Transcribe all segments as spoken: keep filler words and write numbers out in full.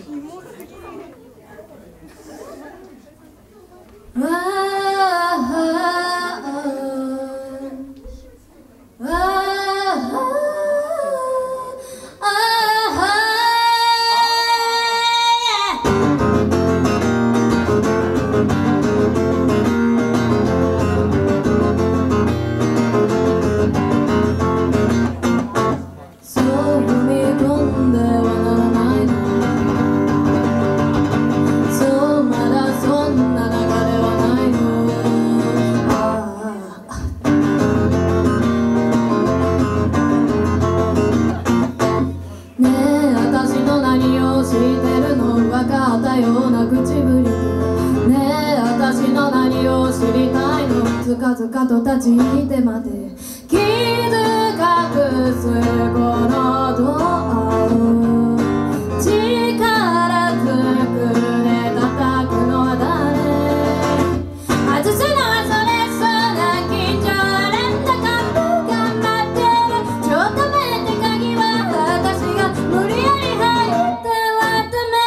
ずかずかと立ち入ってまで傷隠すこのドアを力ずくで叩くのは誰？外すのはそれそうな緊張レンタカップが待ってるちょっと待って鍵は私が無理やり入って割ってめ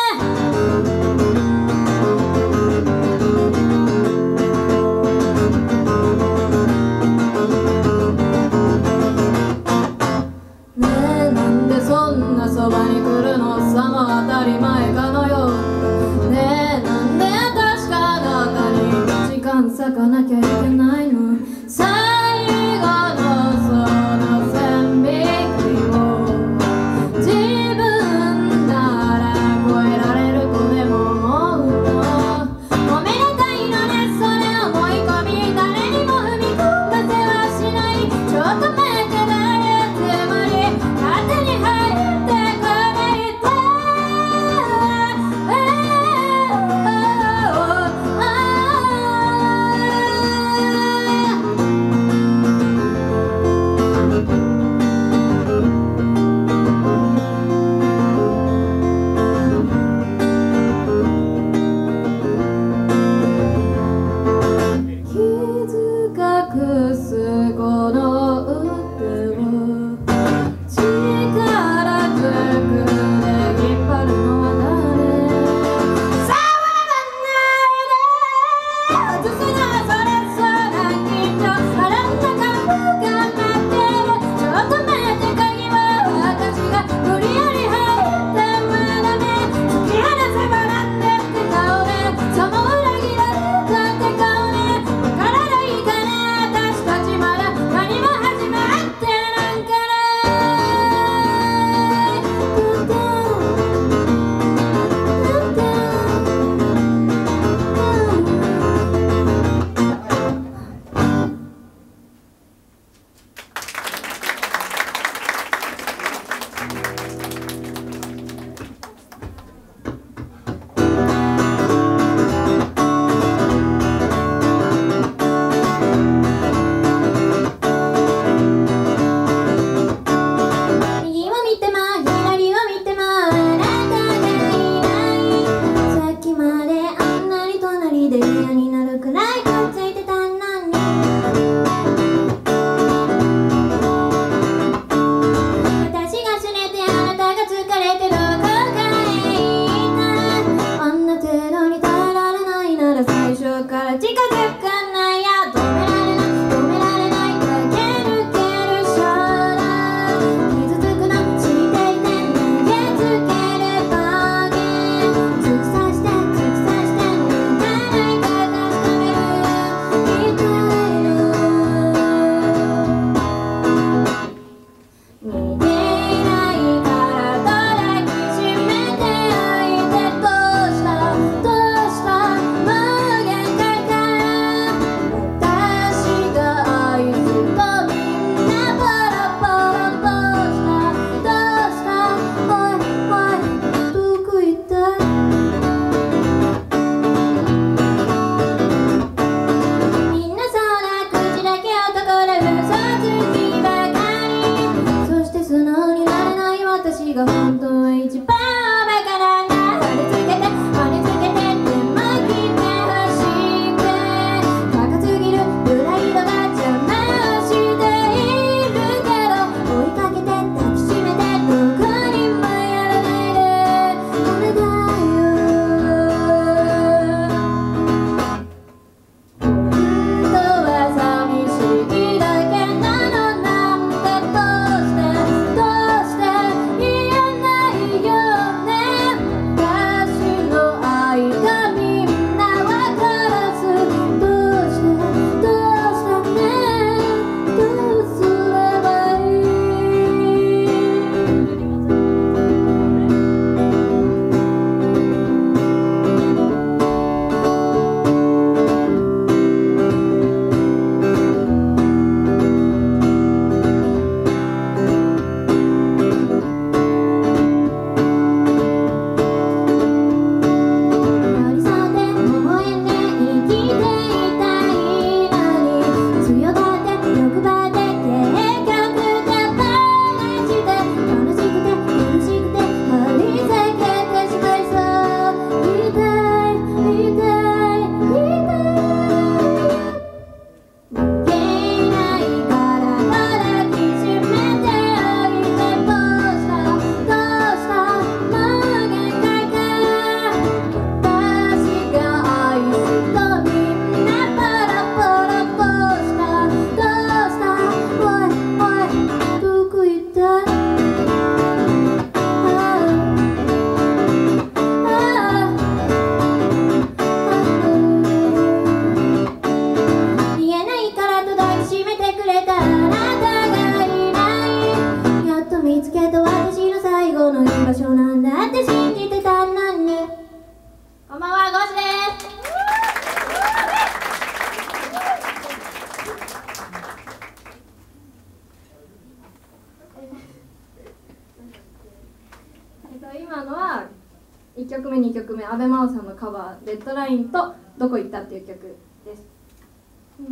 きょくめにきょくめ阿部真央さんのカバー「レッドライン」と「どこ行った」っていう曲です。うん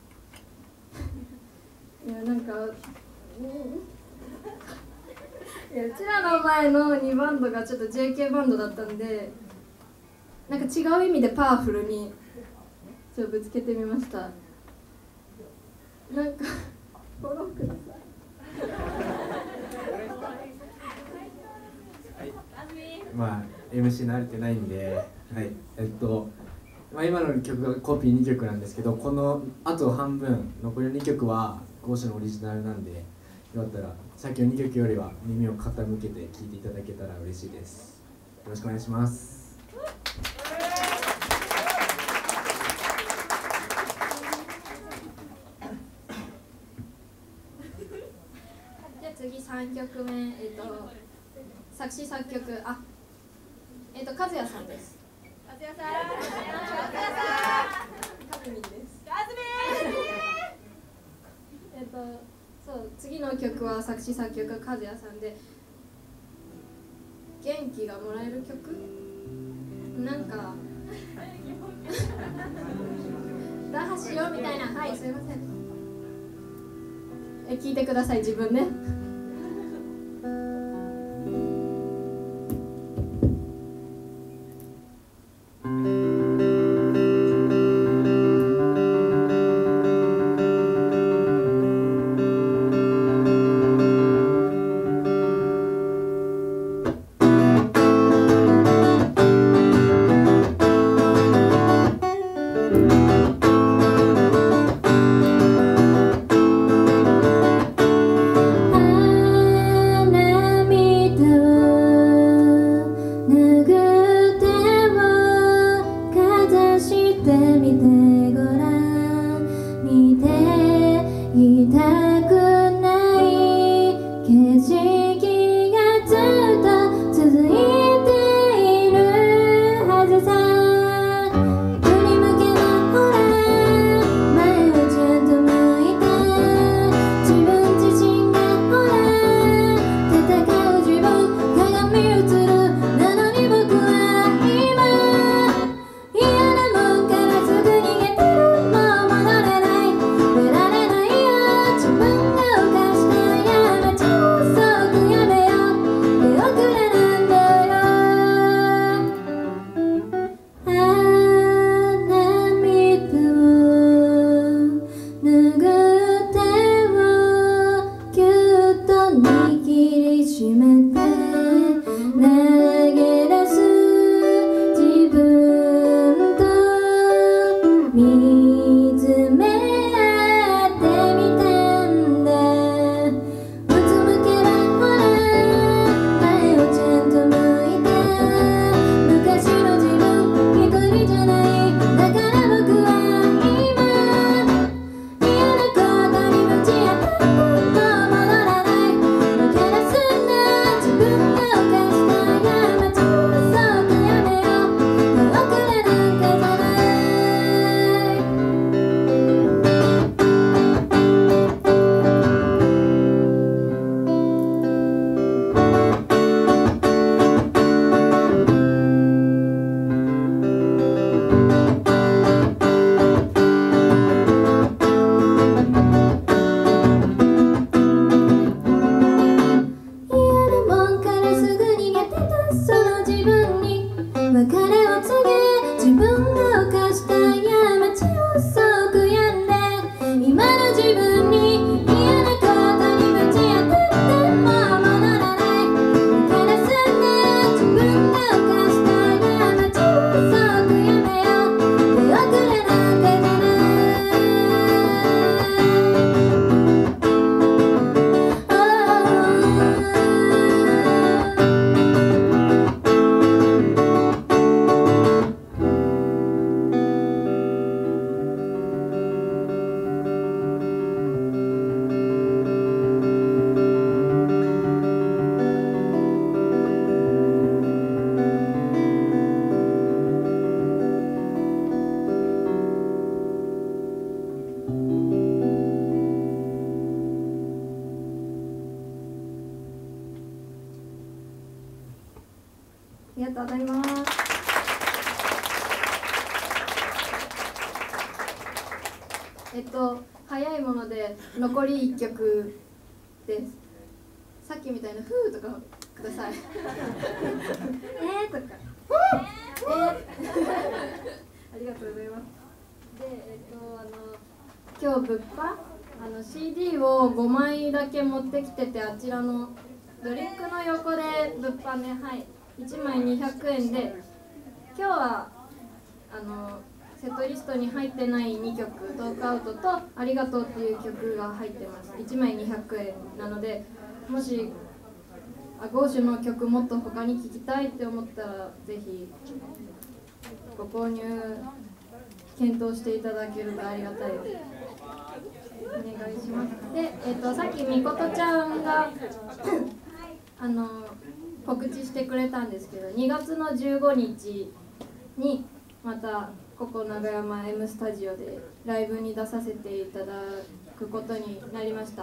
いやなんか、うん、いやうちらの前のにバンドがちょっと ジェーケー バンドだったんで、なんか違う意味でパワフルにちょっとぶつけてみました。なんかフォローください。 まあ エムシー 慣れてないんで、はい、えっと、まあ、今の曲がコピーにきょくなんですけど、このあと半分残りのにきょくはゴーシュのオリジナルなんで、よかったらさっきのにきょくよりは耳を傾けて聴いていただけたら嬉しいです。よろしくお願いします。 じゃあ次さんきょくめ、えっと作詞作曲、あ、えっと和也さんです。和也さん。和也さん。かずみんです。かずみん。えっとそう次の曲は作詞作曲和也さんで、元気がもらえる曲、なんか打破しようみたいな、はいすいません。え聞いてください自分ね。 えっと早いもので残りいっきょくです。さっきみたいな「ふー」とかください。えーとかえーありがとうございます。でえっとあの今日物販あの シーディー をごまいだけ持ってきてて、あちらのドリンクの横で物販で、はい、いちまいにひゃくえんで、今日はあのセットリストに入ってないにきょく、トークアウトとありがとうっていう曲が入ってます。いちまいにひゃくえんなので、もしあゴーシュの曲もっと他に聴きたいって思ったらぜひご購入検討していただけるとありがたいです。お願いします。で、えっと、さっきみことちゃんがあの告知してくれたんですけど、にがつのじゅうごにちにまたここ長山 M スタジオでライブに出させていただくことになりました。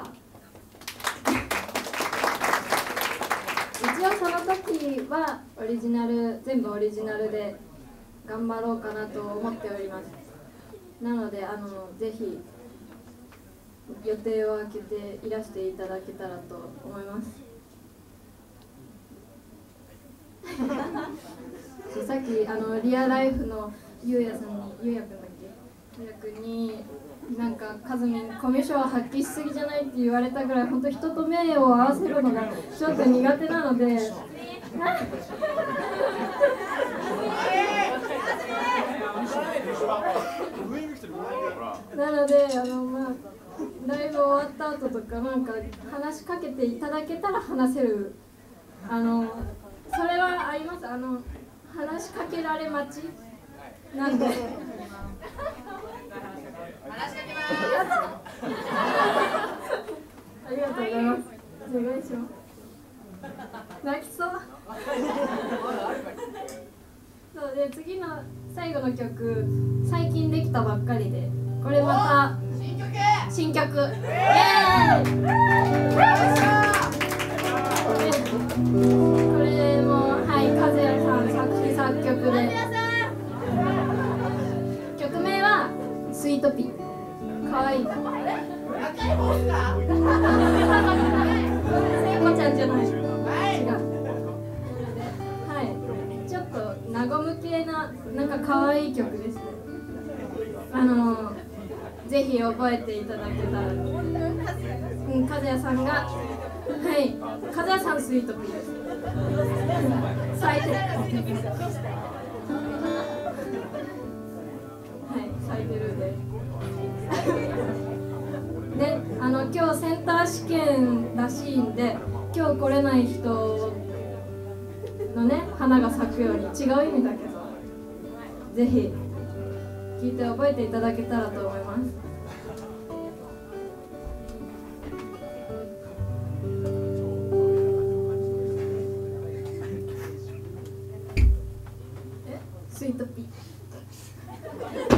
一応その時はオリジナル全部オリジナルで頑張ろうかなと思っております。なのであのぜひ予定を空けていらしていただけたらと思います。さっきあのリアライフのゆうやさんにゆうやくんだっけゆうやくんになんかかずみんコミュ障を発揮しすぎじゃないって言われたぐらい、本当人と目を合わせるのがちょっと苦手なのでなのであのまあライブ終わった後とかなんか話しかけていただけたら話せる、あのそれはあります。あの話しかけられ待ちなんで話しかけますありがとうございます。お願いします。泣きそうそうで、次の最後の曲最近できたばっかりで、これまた新曲、イエーイこれもはい和也さん作詞作曲で、曲名はスイートピー。かわいい。聖子ちゃんじゃない。違う。はい。ちょっと和む系ななんかかわいい曲ですね。あのぜひ覚えていただけたら。うん、和也さんがはい和也さんスイートピーです。咲いてる。咲いてるでで、あの今日センター試験らしいんで、今日来れない人のね花が咲くように、違う意味だけどぜひ聞いて覚えていただけたらと思います。えスイートピー